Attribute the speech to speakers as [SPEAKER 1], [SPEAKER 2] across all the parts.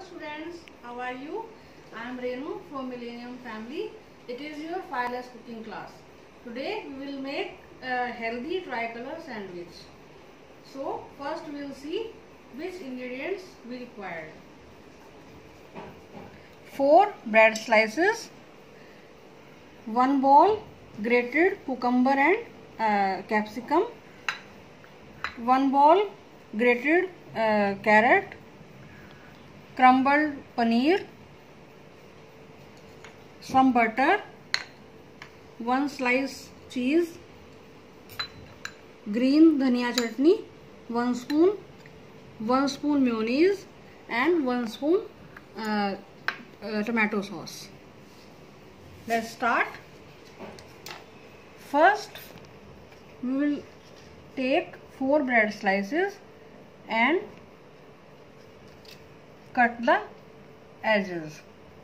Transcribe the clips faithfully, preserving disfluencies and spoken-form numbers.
[SPEAKER 1] students, how are you? I am Renu from Millennium Family. It is your five less cooking class. Today we will make a healthy tricolor sandwich. So first we will see which ingredients we required. four bread slices, one bowl grated cucumber and uh, capsicum, one bowl grated uh, carrot, crumbled paneer, some butter, one slice cheese, green dhania chutney, one spoon, one spoon mayonnaise and one spoon uh, uh, tomato sauce. Let's start. First we will take four bread slices and cut the edges.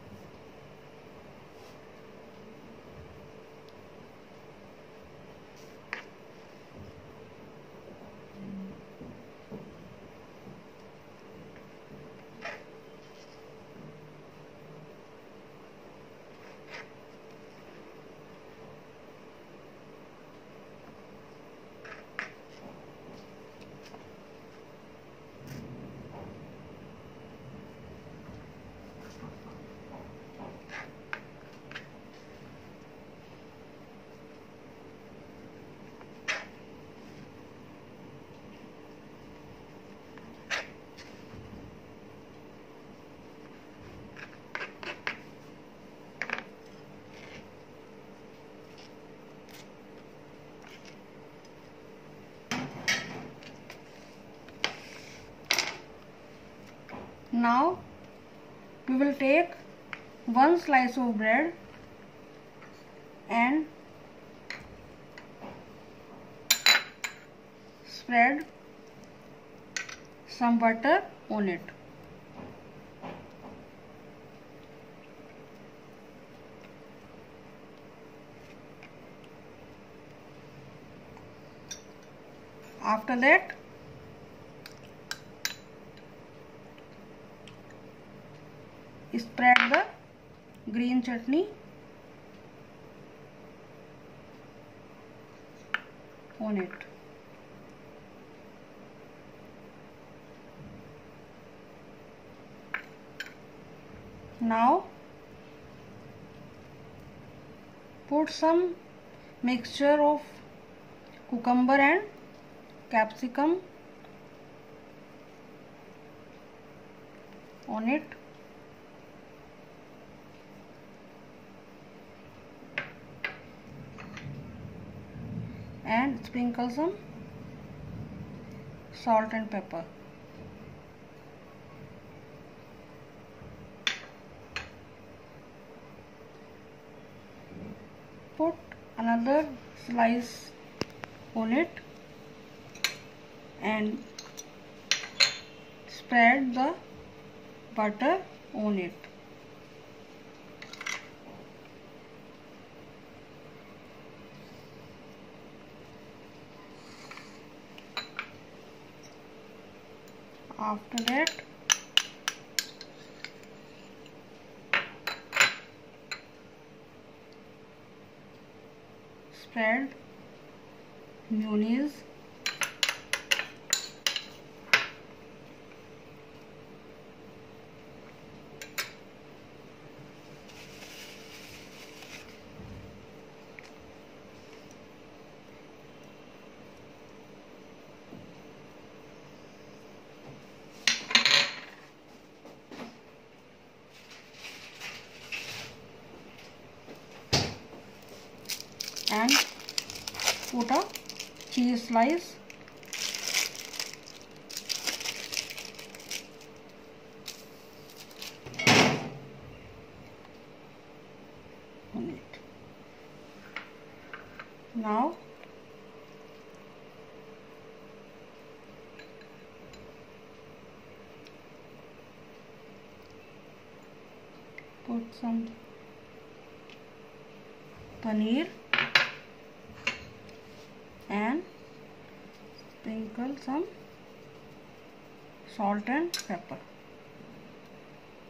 [SPEAKER 1] Now we will take one slice of bread and spread some butter on it. After that, spread the green chutney on it. Now put some mixture of cucumber and capsicum on it. And sprinkle some salt and pepper. Put another slice on it and spread the butter on it. After that, spread mayonnaise and put a cheese slice on it. Now put some paneer and sprinkle some salt and pepper.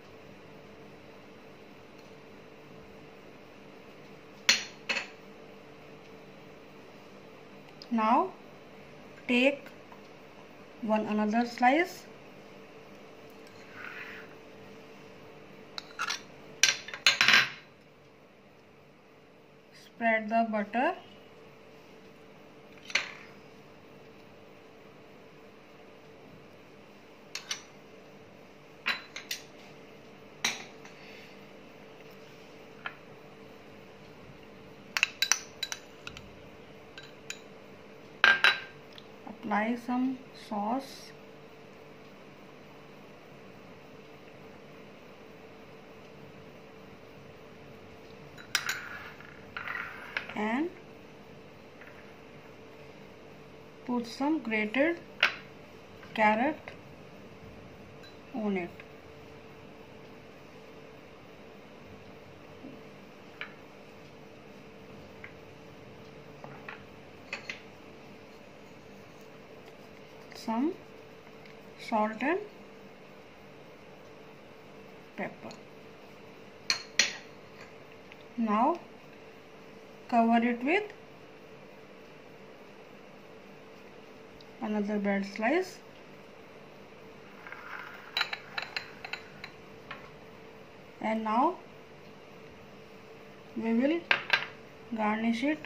[SPEAKER 1] Now take one another slice. Spread the butter. Apply some sauce. And put some grated carrot on it. Some salt and pepper. Now cover it with another bread slice. And now we will garnish it.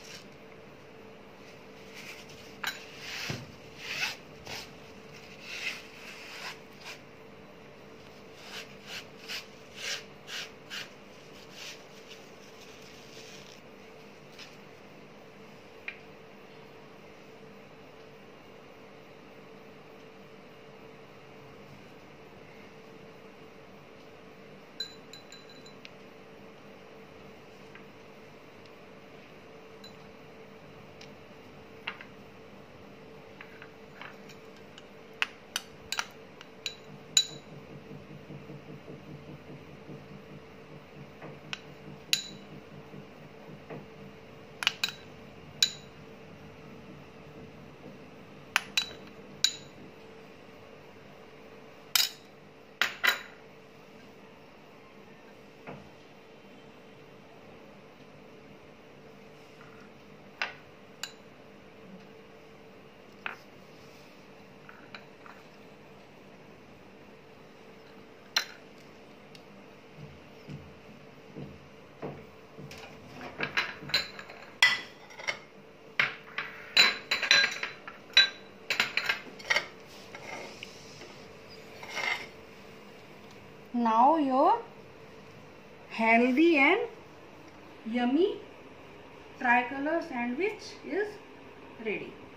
[SPEAKER 1] Now your healthy and yummy tricolor sandwich is ready.